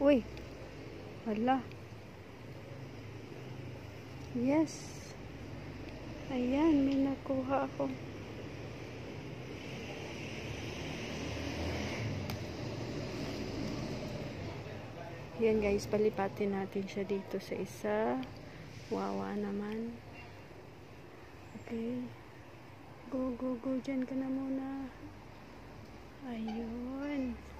Uy, wala. Yes. Ayan, may nakuha ako. Yan guys, palipatin natin siya dito sa isa. Wawa naman. Okay. Go, go, go. Diyan ka na muna. Ayun.